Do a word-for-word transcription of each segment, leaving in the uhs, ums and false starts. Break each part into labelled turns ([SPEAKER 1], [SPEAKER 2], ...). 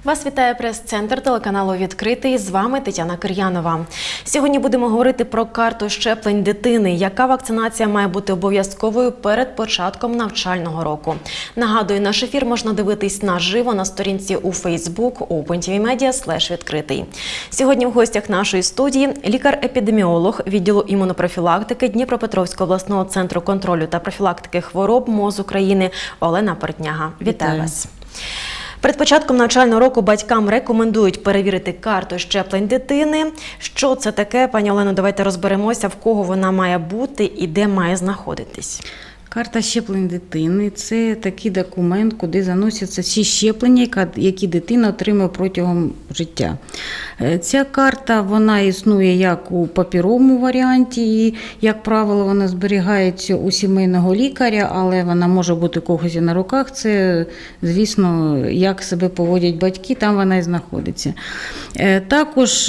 [SPEAKER 1] Вас вітає прес-центр телеканалу «Відкритий». З вами Тетяна Кир'янова. Сьогодні будемо говорити про карту щеплень дитини. Яка вакцинація має бути обов'язковою перед початком навчального року? Нагадую, наш ефір можна дивитись наживо на сторінці у Facebook OpenTVMedia слеш відкритий. Сьогодні в гостях нашої студії лікар-епідеміолог відділу імунопрофілактики Дніпропетровського обласного центру контролю та профілактики хвороб МОЗ України Олена Портняга. Вітаю, Вітаю вас. Перед початком навчального року батькам рекомендують перевірити карту щеплень дитини. Що це таке? Пані Олено, давайте розберемося, в кого вона має бути і де має знаходитись.
[SPEAKER 2] Карта щеплень дитини – це такий документ, куди заносяться всі щеплення, які дитина отримує протягом життя. Ця карта, вона існує як у паперовому варіанті, і, як правило, вона зберігається у сімейного лікаря, але вона може бути у когось і на руках. Це, звісно, як себе поводять батьки, там вона і знаходиться. Також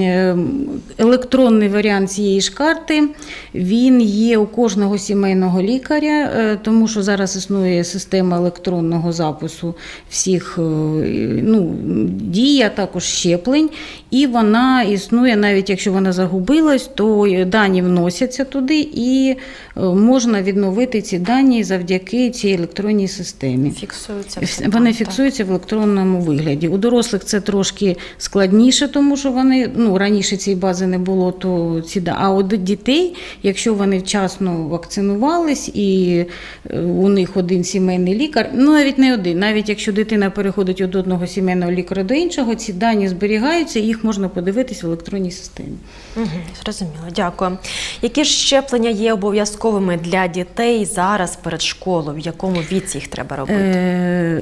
[SPEAKER 2] електронний варіант цієї ж карти, він є у кожного сімейного лікаря, тому що зараз існує система електронного запису всіх ну, дій, а також щеплень, і вона існує, навіть якщо вона загубилась, то дані вносяться туди і можна відновити ці дані завдяки цій електронній системі.
[SPEAKER 1] Фіксуються.
[SPEAKER 2] Вони фіксуються в електронному вигляді. У дорослих це трошки складніше, тому що вони, ну, раніше цієї бази не було, то ці, а у дітей, якщо вони вчасно вакцинувались і у них один сімейний лікар, ну навіть не один, навіть якщо дитина переходить від одного сімейного лікаря до іншого, ці дані зберігаються, і їх можна подивитись в електронній системі.
[SPEAKER 1] Угу, зрозуміло, дякую. Які ж щеплення є обов'язковими для дітей зараз перед школою? В якому віці їх треба робити?
[SPEAKER 2] Е,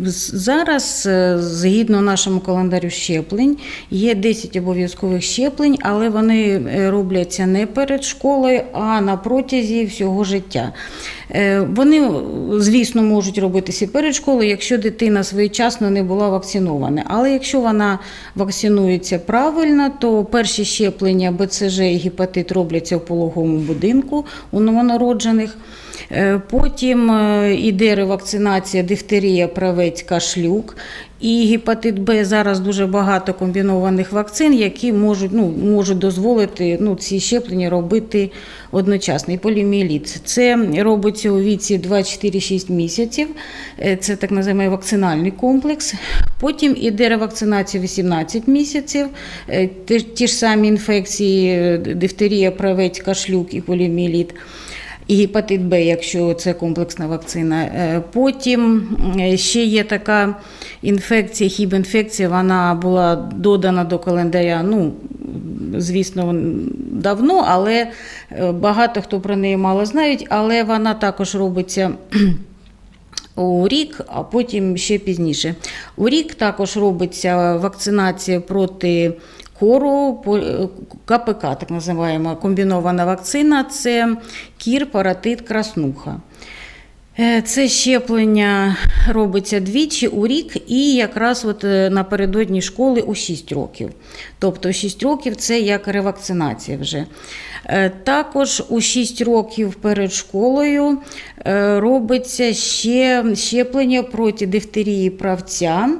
[SPEAKER 2] зараз, згідно нашому календарю щеплень, є десять обов'язкових щеплень, але вони робляться не перед школою, а на протязі всього життя. Вони, звісно, можуть робитися перед школою, якщо дитина своєчасно не була вакцинована. Але якщо вона вакцинується правильно, то перші щеплення Б Ц Ж і гепатит робляться в пологовому будинку у новонароджених. Потім іде ревакцинація дифтерія, правець, кашлюк. І гепатит Б, зараз дуже багато комбінованих вакцин, які можуть, ну, можуть дозволити ну, ці щеплення робити одночасно. І поліомієліт. Це робиться у віці два-чотири-шість місяців, це так називаємо вакцинальний комплекс. Потім іде ревакцинація вісімнадцять місяців, ті ж самі інфекції дифтерія, правець, кашлюк і поліомієліт. І гепатит Б, якщо це комплексна вакцина. Потім ще є така інфекція, хіб-інфекція, вона була додана до календаря, ну, звісно, давно, але багато хто про неї мало знають, але вона також робиться у рік, а потім ще пізніше. У рік також робиться вакцинація проти кору, Ка Пе Ка, так називаємо, комбінована вакцина, це кір, паротит, краснуха. Це щеплення робиться двічі у рік і якраз от напередодні школи у шість років. Тобто шість років це як ревакцинація вже. Також у шість років перед школою робиться ще щеплення проти дифтерії правця.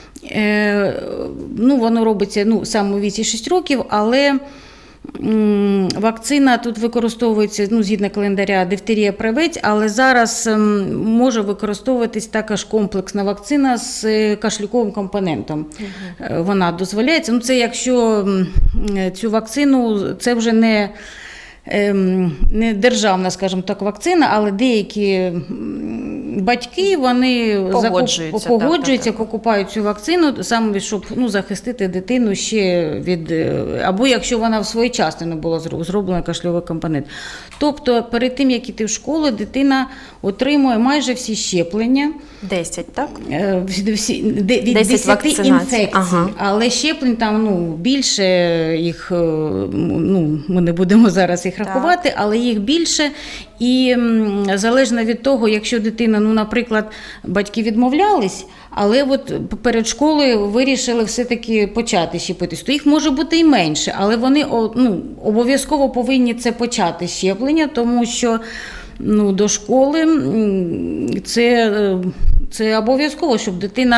[SPEAKER 2] Ну, воно робиться ну, саме у віці шість років, але м, вакцина тут використовується, ну, згідно календаря, дифтерія, правець, але зараз м, може використовуватись також комплексна вакцина з кашлюковим компонентом. Угу. Вона дозволяється. Ну, це якщо м, цю вакцину, це вже не, ем, не державна, скажімо так, вакцина, але деякі батьки, вони
[SPEAKER 1] погоджуються,
[SPEAKER 2] погоджуються
[SPEAKER 1] так, так,
[SPEAKER 2] покупають цю вакцину, саме щоб ну, захистити дитину ще від, або якщо вона своєчасно не була зроблена кашльовий компонент. Тобто перед тим, як іти в школу, дитина отримує майже всі щеплення.
[SPEAKER 1] десять, так?
[SPEAKER 2] Всі, від десяти інфекцій, ага. Але щеплень там ну, більше, їх, ну, ми не будемо зараз їх рахувати, так. Але їх більше. І залежно від того, якщо дитина, ну, наприклад, батьки відмовлялись, але от перед школою вирішили все-таки почати щепитись, то їх може бути і менше, але вони ну, обов'язково повинні це почати щеплення, тому що ну, до школи це, це обов'язково, щоб дитина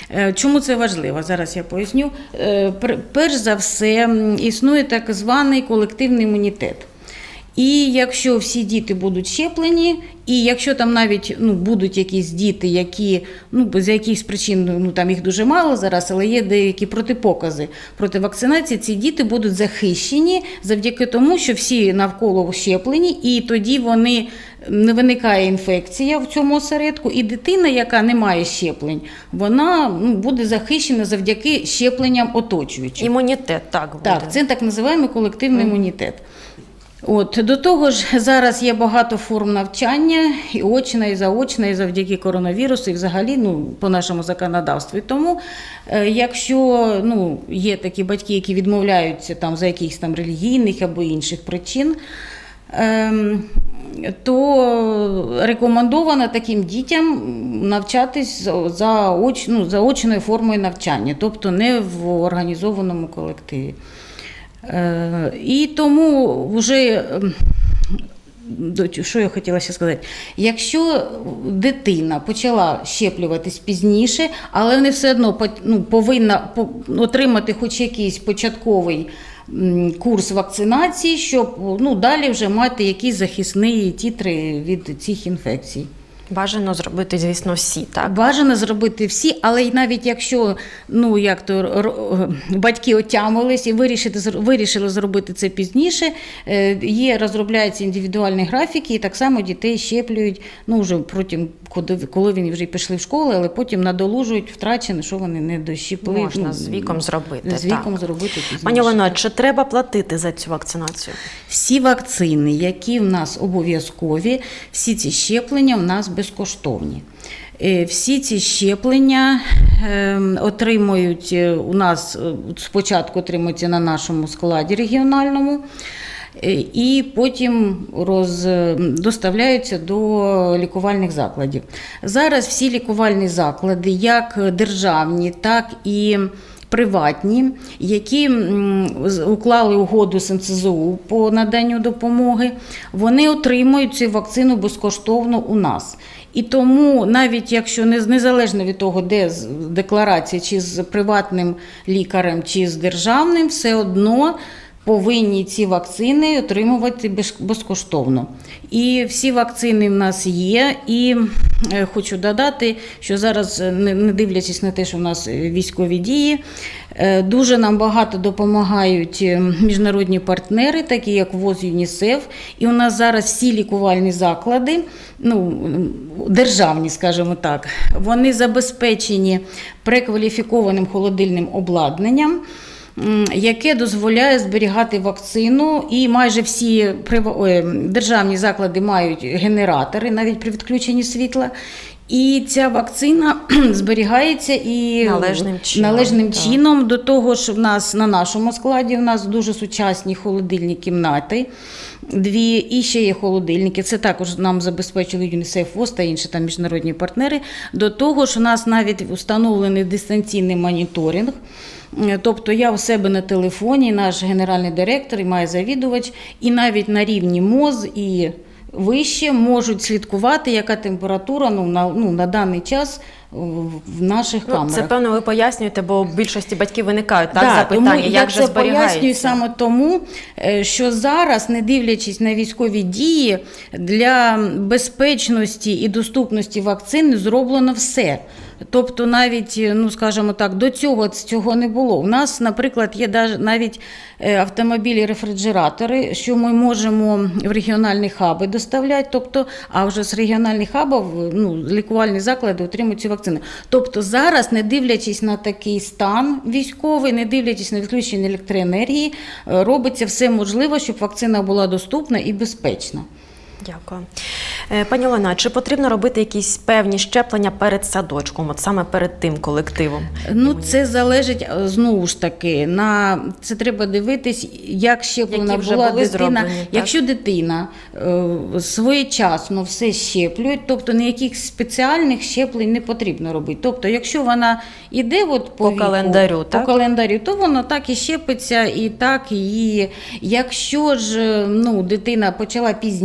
[SPEAKER 2] Е, Чому це важливо? Зараз я поясню. Е, пер- Перш за все, м, існує так званий колективний імунітет. І якщо всі діти будуть щеплені, і якщо там навіть ну, будуть якісь діти, які ну, з якихось причин, ну там їх дуже мало зараз, але є деякі протипокази проти вакцинації, ці діти будуть захищені завдяки тому, що всі навколо щеплені, і тоді вони не виникає інфекція в цьому осередку, і дитина, яка не має щеплень, вона ну, буде захищена завдяки щепленням оточуючих.
[SPEAKER 1] Імунітет, так буде.
[SPEAKER 2] Так, це так називаємо колективний імунітет. От, до того ж, зараз є багато форм навчання, і очна, і заочна, і завдяки коронавірусу, і взагалі ну, по нашому законодавству. І тому, е, якщо ну, є такі батьки, які відмовляються там, за якихось там релігійних або інших причин, е, то рекомендовано таким дітям навчатись за, оч, ну, за очною формою навчання, тобто не в організованому колективі. І тому вже, що я хотіла ще сказати, якщо дитина почала щеплюватись пізніше, але вона все одно ну, повинна отримати хоч якийсь початковий курс вакцинації, щоб ну, далі вже мати якісь захисні титри від цих інфекцій.
[SPEAKER 1] Бажано зробити, звісно, всі, так?
[SPEAKER 2] Бажано зробити всі, але й навіть якщо ну, як то, батьки отямились і вирішили, вирішили зробити це пізніше, є, розробляються індивідуальні графіки, і так само дітей щеплюють, ну, вже протягом, коли вони вже пішли в школу, але потім надолужують втрачене, що вони не дощіпли.
[SPEAKER 1] Можна
[SPEAKER 2] ну,
[SPEAKER 1] з віком зробити.
[SPEAKER 2] З віком
[SPEAKER 1] так.
[SPEAKER 2] зробити пізніше.
[SPEAKER 1] Пані Олено, чи треба платити за цю вакцинацію?
[SPEAKER 2] Всі вакцини, які в нас обов'язкові, всі ці щеплення в нас безкоштовні. Всі ці щеплення отримують у нас, спочатку отримуються на нашому складі регіональному, і потім роз... доставляються до лікувальних закладів. Зараз всі лікувальні заклади, як державні, так і приватні, які уклали угоду з ен це зе у по наданню допомоги, вони отримують цю вакцину безкоштовно у нас. І тому, навіть якщо незалежно від того, де декларація, чи з приватним лікарем, чи з державним, все одно повинні ці вакцини отримувати безкоштовно. І всі вакцини в нас є, і хочу додати, що зараз, не дивлячись на те, що в нас військові дії, дуже нам багато допомагають міжнародні партнери, такі як ВОЗ, ЮНІСЕФ, і у нас зараз всі лікувальні заклади, ну, державні, скажімо так, вони забезпечені прекваліфікованим холодильним обладнанням, яке дозволяє зберігати вакцину, і майже всі державні заклади мають генератори, навіть при відключенні світла. І ця вакцина зберігається і
[SPEAKER 1] належним чином.
[SPEAKER 2] належним чином. До того ж, в нас на нашому складі в нас дуже сучасні холодильні кімнати, дві, і ще є холодильники. Це також нам забезпечили ЮНІСЕФ, ВОЗ та інші там міжнародні партнери. До того ж, у нас навіть встановлений дистанційний моніторинг. Тобто я у себе на телефоні, наш генеральний директор і має завідувач, і навіть на рівні МОЗ і вище можуть слідкувати, яка температура ну, на, ну, на даний час в наших
[SPEAKER 1] ну,
[SPEAKER 2] камерах.
[SPEAKER 1] Це, певно, ви пояснюєте, бо в більшості батьків виникають так,
[SPEAKER 2] да,
[SPEAKER 1] запитання,
[SPEAKER 2] тому
[SPEAKER 1] як же
[SPEAKER 2] це
[SPEAKER 1] зберігається.
[SPEAKER 2] Пояснюю саме тому, що зараз, не дивлячись на військові дії, для безпечності і доступності вакцини зроблено все. Тобто навіть, ну скажімо так, до цього цього не було. У нас, наприклад, є навіть автомобілі-рефрижератори, що ми можемо в регіональні хаби доставляти, тобто, а вже з регіональних хабів ну, лікувальні заклади отримують цю вакцину. Тобто зараз, не дивлячись на такий стан військовий, не дивлячись на відключення електроенергії, робиться все можливе, щоб вакцина була доступна і безпечна.
[SPEAKER 1] Дякую. Пані Олена, чи потрібно робити якісь певні щеплення перед садочком, от саме перед тим колективом?
[SPEAKER 2] Ну, це залежить, знову ж таки, на це треба дивитись, як щеплена була дитина. Зроблені, якщо дитина е, своєчасно все щеплює, тобто ніяких спеціальних щеплень не потрібно робити. Тобто, якщо вона йде от по,
[SPEAKER 1] по
[SPEAKER 2] віку,
[SPEAKER 1] календарю,
[SPEAKER 2] по
[SPEAKER 1] так?
[SPEAKER 2] календарю, то воно так і щепиться, і так її. Якщо ж ну, дитина почала пізніше,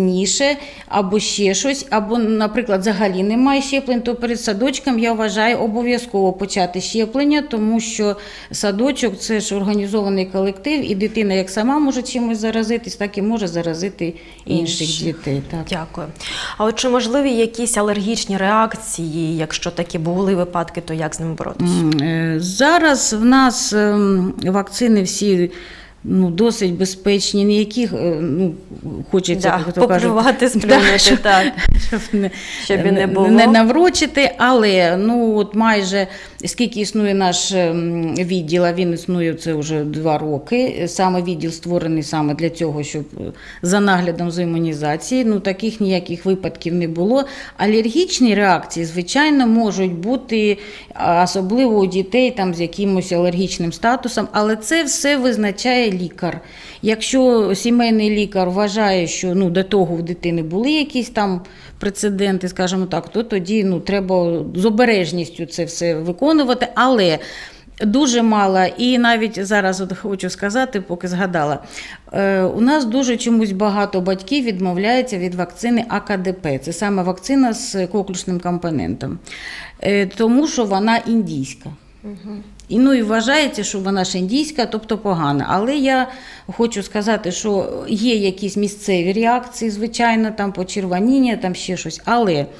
[SPEAKER 2] раніше, або ще щось, або, наприклад, взагалі немає щеплень, то перед садочком, я вважаю, обов'язково почати щеплення, тому що садочок – це ж організований колектив, і дитина як сама може чимось заразитись, так і може заразити інших
[SPEAKER 1] Інших.
[SPEAKER 2] дітей. Так.
[SPEAKER 1] Дякую. А от чи можливі якісь алергічні реакції? Якщо такі були випадки, то як з ними боротися?
[SPEAKER 2] М, е, Зараз в нас ем, вакцини всі ну, досить безпечні, ніяких, е, ну, хочеться,
[SPEAKER 1] Да,
[SPEAKER 2] як то кажуть,
[SPEAKER 1] поплювати, сплюнути,
[SPEAKER 2] да, щоб-
[SPEAKER 1] так.
[SPEAKER 2] щоб не,
[SPEAKER 1] Щоб і не було.
[SPEAKER 2] не наврочити, але ну, от майже скільки існує наш ем, відділ, а він існує це вже два роки, саме відділ створений саме для цього, щоб е, за наглядом з імунізації, ну таких ніяких випадків не було. Алергічні реакції, звичайно, можуть бути, а, особливо у дітей там, з якимось алергічним статусом, але це все визначає лікар. Якщо сімейний лікар вважає, що ну, до того в дитини були якісь там прецеденти, скажімо так, то тоді ну, треба з обережністю це все виконувати, але дуже мало, і навіть зараз от хочу сказати, поки згадала, е, у нас дуже чомусь багато батьків відмовляється від вакцини А Ка Де Пе, це саме вакцина з коклюшним компонентом, е, тому що вона індійська. Угу. І, ну, і вважається, що вона ж індійська, тобто погана. Але я хочу сказати, що є якісь місцеві реакції, звичайно, там почервоніння, там ще щось. Але е,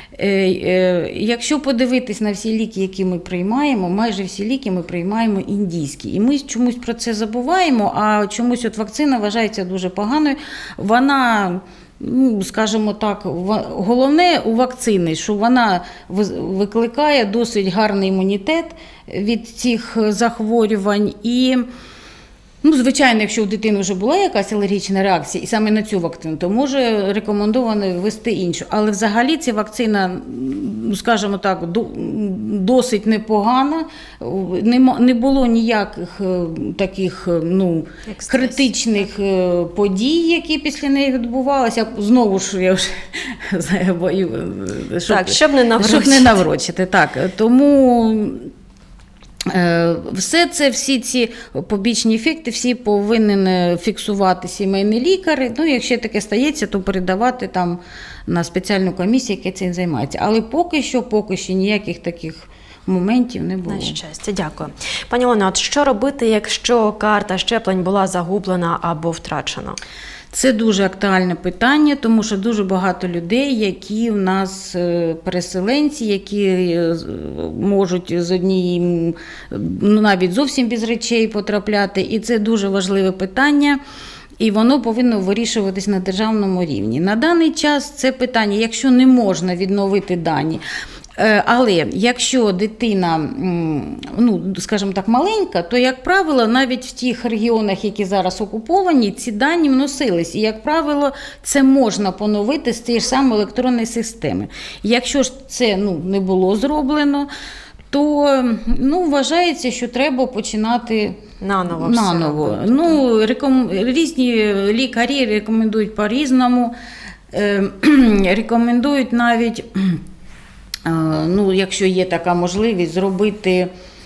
[SPEAKER 2] е, якщо подивитись на всі ліки, які ми приймаємо, майже всі ліки ми приймаємо індійські. І ми чомусь про це забуваємо, а чомусь от вакцина вважається дуже поганою. Вона... Ну, скажімо так, головне у вакцини, що вона викликає досить гарний імунітет від цих захворювань. І, ну, звичайно, якщо у дитини вже була якась алергічна реакція, і саме на цю вакцину, то може рекомендовано ввести іншу. Але взагалі ця вакцина, скажімо так, досить непогана. Не було ніяких таких ну, критичних подій, які після неї відбувалися. Знову ж, я вже знаю, бою, щоб,
[SPEAKER 1] так, щоб не наврочити.
[SPEAKER 2] Щоб не наврочити. Так, тому... Все це, всі ці побічні ефекти, всі повинен фіксувати сімейний лікар. Ну, якщо таке стається, то передавати там на спеціальну комісію, яка цим займається. Але поки що, поки що ніяких таких моментів не було.
[SPEAKER 1] На щастя, дякую. Пані Олено, от що робити, якщо карта щеплень була загублена або втрачена?
[SPEAKER 2] Це дуже актуальне питання, тому що дуже багато людей, які в нас переселенці, які можуть з однієї, ну, навіть зовсім без речей потрапляти. І це дуже важливе питання. І воно повинно вирішуватись на державному рівні. На даний час це питання, якщо не можна відновити дані, але якщо дитина, ну, скажімо так, маленька, то, як правило, навіть в тих регіонах, які зараз окуповані, ці дані вносились. І, як правило, це можна поновити з тієї ж самої електронної системи. Якщо ж це ну, не було зроблено, то ну, вважається, що треба починати
[SPEAKER 1] наново.
[SPEAKER 2] наново. Ну, реком... Різні лікарі рекомендують по-різному. Рекомендують навіть, ну, якщо є така можливість, зробити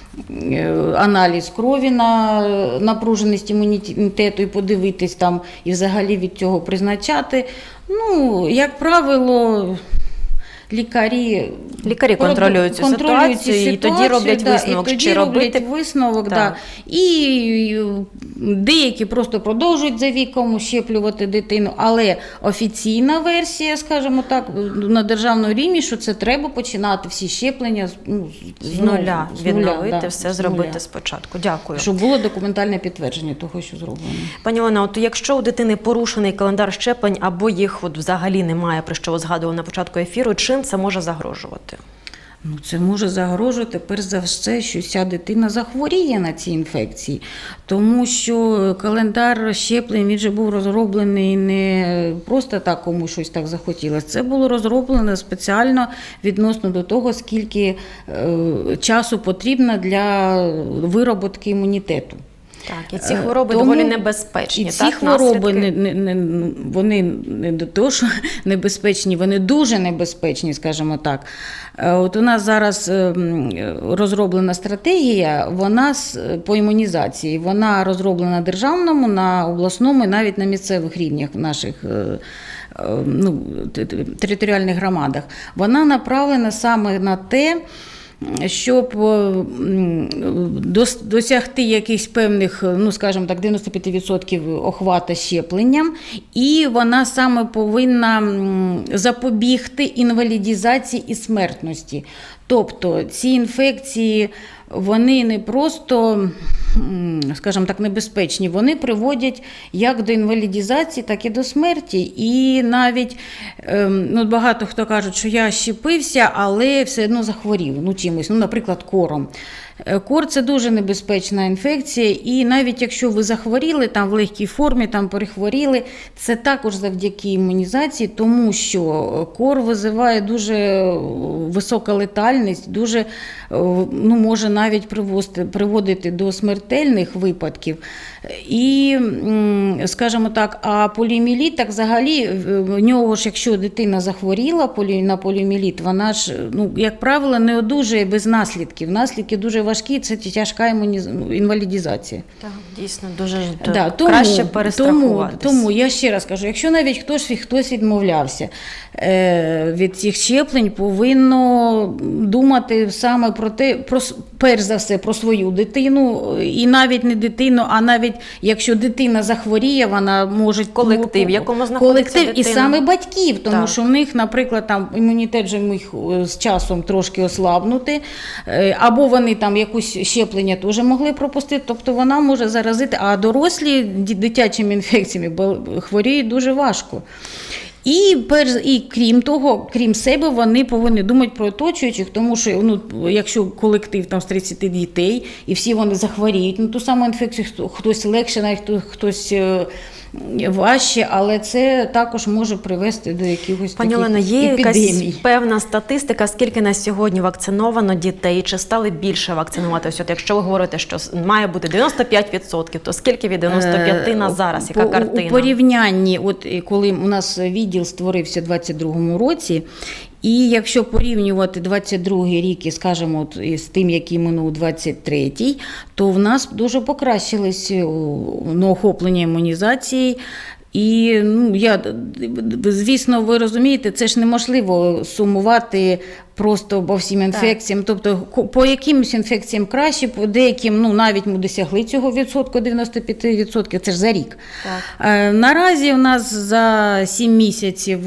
[SPEAKER 2] аналіз крові на напруженість імунітету і подивитись там, і взагалі від цього призначати. Ну, як правило, лікарі,
[SPEAKER 1] лікарі контролюють цю
[SPEAKER 2] контролюють
[SPEAKER 1] ситуацію,
[SPEAKER 2] ситуацію,
[SPEAKER 1] і тоді роблять
[SPEAKER 2] да,
[SPEAKER 1] висновок,
[SPEAKER 2] і тоді
[SPEAKER 1] чи робити.
[SPEAKER 2] роблять висновок, да. І деякі просто продовжують за віком щеплювати дитину, але офіційна версія, скажімо так, на державному рівні, що це треба починати всі щеплення ну,
[SPEAKER 1] з, з нуля,
[SPEAKER 2] з
[SPEAKER 1] відновити,
[SPEAKER 2] нуля, да,
[SPEAKER 1] все
[SPEAKER 2] з
[SPEAKER 1] зробити
[SPEAKER 2] нуля.
[SPEAKER 1] Спочатку. Дякую.
[SPEAKER 2] Щоб було документальне підтвердження того, що зроблено.
[SPEAKER 1] Пані Олено, от якщо у дитини порушений календар щеплень або їх от взагалі немає, про що ви згадували на початку ефіру, чим це може загрожувати?
[SPEAKER 2] Ну, це може загрожувати, перш за все, що ця дитина захворіє на ці інфекції. Тому що календар щеплень, він же був розроблений не просто так, кому щось так захотілося. Це було розроблено спеціально відносно до того, скільки е, часу потрібно для вироботки імунітету.
[SPEAKER 1] Так, і ці хвороби
[SPEAKER 2] Тому,
[SPEAKER 1] доволі небезпечні.
[SPEAKER 2] І ці
[SPEAKER 1] так,
[SPEAKER 2] хвороби, не, не, не, вони не до того, що небезпечні, вони дуже небезпечні, скажімо так. От у нас зараз розроблена стратегія, вона по імунізації, вона розроблена державному, на обласному і навіть на місцевих рівнях наших ну, територіальних громадах, вона направлена саме на те, щоб досягти якихось певних, ну, скажімо так, дев'яносто п'ять відсотків охвата щепленням, і вона саме повинна запобігти інвалідізації і смертності. Тобто ці інфекції, вони не просто, скажімо так, небезпечні, вони приводять як до інвалідізації, так і до смерті. І навіть, ну, багато хто кажуть, що я щепився, але все одно захворів, ну, чимось, ну, наприклад, кором. Кор – це дуже небезпечна інфекція, і навіть якщо ви захворіли там в легкій формі, там перехворіли, це також завдяки імунізації, тому що кор визиває дуже висока летальність, дуже, ну, може навіть приводити, приводити до смертельних випадків. І, скажімо так, а поліомієліт, так взагалі, в нього ж, якщо дитина захворіла на поліомієліт, вона ж, ну, як правило, не одужує без наслідків. Наслідки дуже важкі, це тяжка інвалідізація.
[SPEAKER 1] Так, дійсно, дуже
[SPEAKER 2] да, тому,
[SPEAKER 1] краще перестрахуватися.
[SPEAKER 2] Тому, тому я ще раз кажу, якщо навіть хтось, хтось відмовлявся е, від цих щеплень, повинно думати саме про те, про, перш за все, про свою дитину, і навіть не дитину, а навіть якщо дитина захворіє, вона може...
[SPEAKER 1] Колектив, в якому знаходиться
[SPEAKER 2] колектив,
[SPEAKER 1] дитина.
[SPEAKER 2] І саме батьків, тому
[SPEAKER 1] так.
[SPEAKER 2] що в них, наприклад, там імунітет вже міг з часом трошки ослабнути, або вони там якусь щеплення теж могли пропустити, тобто вона може заразити, а дорослі дитячими інфекціями хворіють дуже важко. І, перш, і крім того, крім себе, вони повинні думати про оточуючих, тому що, ну, якщо колектив там з тридцяти дітей, і всі вони захворіють, ну, ту саму інфекцію хтось легше, навіть хтось важче, але це також може привести до якихось
[SPEAKER 1] Пані
[SPEAKER 2] таких
[SPEAKER 1] Олено, є
[SPEAKER 2] епідемій.
[SPEAKER 1] якась певна статистика, скільки на сьогодні вакциновано дітей, чи стали більше вакцинуватися? От якщо ви говорите, що має бути дев'яносто п'ять відсотків, то скільки від дев'яносто п'яти на зараз? Яка
[SPEAKER 2] По,
[SPEAKER 1] картина?
[SPEAKER 2] У порівнянні, от коли у нас відділ створився у двадцять другому році, і якщо порівнювати двадцять другий рік, і, скажімо, от, з тим, який минув двадцять третій, то в нас дуже покращилось ну, охоплення імунізації. І, ну, я, звісно, ви розумієте, це ж неможливо сумувати просто по всім інфекціям. Так. Тобто по якимось інфекціям краще, по деяким, ну, навіть ми досягли цього відсотку, дев'яносто п'ять відсотків, це ж за рік. Так. Наразі у нас за сім місяців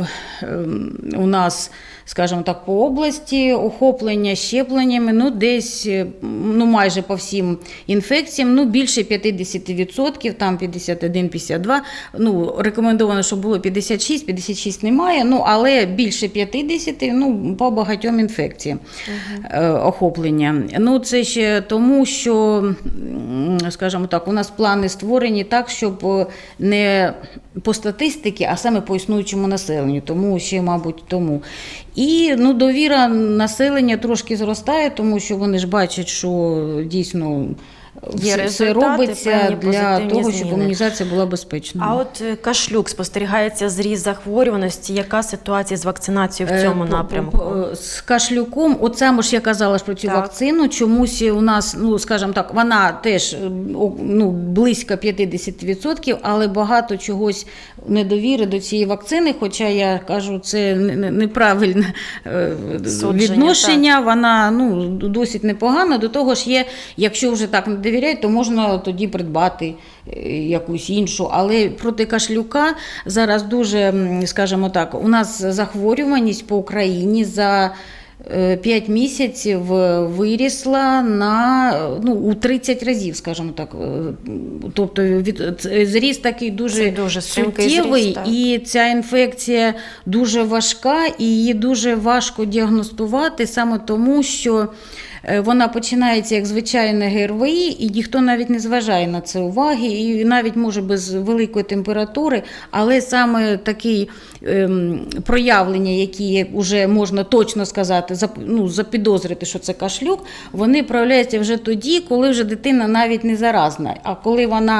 [SPEAKER 2] у нас, скажімо так, по області охоплення щепленнями, ну, десь, ну, майже по всім інфекціям, ну, більше п'ятдесят відсотків, там п'ятдесят один - п'ятдесят два, ну, рекомендовано, щоб було п'ятдесят шість, п'ятдесят шість немає, ну, але більше п'ятдесят, ну, по багатьом інфекціям угу. охоплення. Ну, це ще тому, що, скажімо так, у нас плани створені так, щоб не по статистиці, а саме по існуючому населенню, тому ще, мабуть, тому. І, ну, довіра населення трошки зростає, тому що вони ж бачать, що дійсно все, все робиться для того, зміни. Щоб імунізація була безпечною.
[SPEAKER 1] А от кашлюк, спостерігається зріст захворюваності. Яка ситуація з вакцинацією в цьому напрямку?
[SPEAKER 2] З кашлюком, от саме ж я казала ж про цю так. вакцину, чомусь у нас, ну, скажімо так, вона теж, ну, близько п'ятдесят відсотків, але багато чогось недовіри до цієї вакцини, хоча я кажу, це неправильне Судження, відношення, так. вона, ну, досить непогана. До того ж є, якщо вже так не довіряють, то можна тоді придбати якусь іншу. Але проти кашлюка зараз дуже, скажімо так, у нас захворюваність по Україні за п'ять місяців вирісла на, ну, у тридцять разів, скажімо так. Тобто від, зріст такий дуже, дуже суттєвий, зріст, і ця інфекція дуже важка, і її дуже важко діагностувати саме тому, що вона починається як звичайне ГРВІ, і ніхто навіть не зважає на це уваги, і навіть може без великої температури, але саме таке ем, проявлення, які вже можна точно сказати, зап, ну, запідозрити, що це кашлюк, вони проявляються вже тоді, коли вже дитина навіть не заразна, а коли вона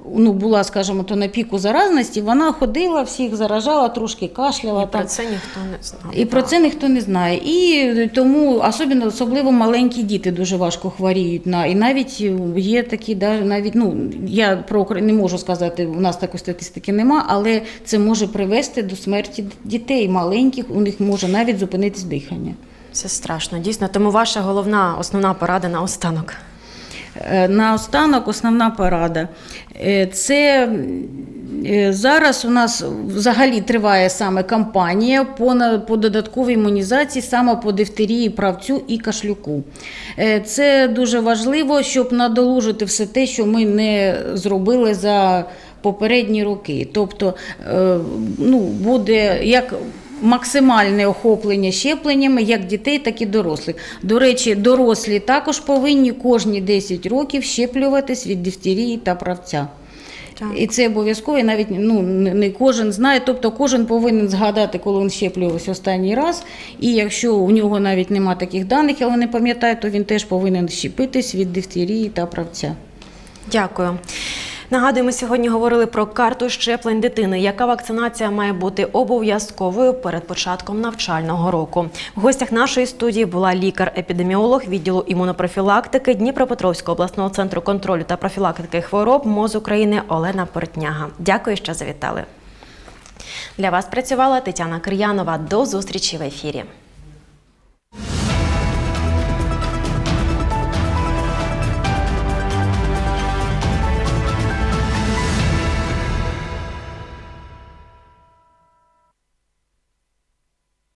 [SPEAKER 2] ну, була, скажімо, то на піку заразності, вона ходила, всіх заражала, трошки кашляла.
[SPEAKER 1] І
[SPEAKER 2] там.
[SPEAKER 1] про це ніхто не знав.
[SPEAKER 2] І про це ніхто не знає. І тому особливо, особливо маленькі діти дуже важко хворіють. На, і навіть є такі, да, навіть, ну, я про Україну не можу сказати, у нас такої статистики нема, але це може привести до смерті дітей маленьких, у них може навіть зупинитись дихання.
[SPEAKER 1] Це страшно, дійсно. Тому ваша головна, основна порада на останок.
[SPEAKER 2] Наостанок основна порада. Це зараз у нас взагалі триває саме кампанія по, по додатковій імунізації саме по дифтерії, правцю і кашлюку. Це дуже важливо, щоб надолужити все те, що ми не зробили за попередні роки. Тобто, ну, буде як максимальне охоплення щепленнями як дітей, так і дорослих. До речі, дорослі також повинні кожні десять років щеплюватись від дифтерії та правця. Так. І це обов'язково, і навіть, ну, не кожен знає, тобто кожен повинен згадати, коли він щеплювався останній раз, і якщо у нього навіть немає таких даних, але не пам'ятає, то він теж повинен щепитись від дифтерії та правця.
[SPEAKER 1] Дякую. Нагадуємо, сьогодні говорили про карту щеплень дитини. Яка вакцинація має бути обов'язковою перед початком навчального року? В гостях нашої студії була лікар-епідеміолог відділу імунопрофілактики Дніпропетровського обласного центру контролю та профілактики хвороб МОЗ України Олена Портняга. Дякую, що завітали. Для вас працювала Тетяна Кир'янова. До зустрічі в ефірі.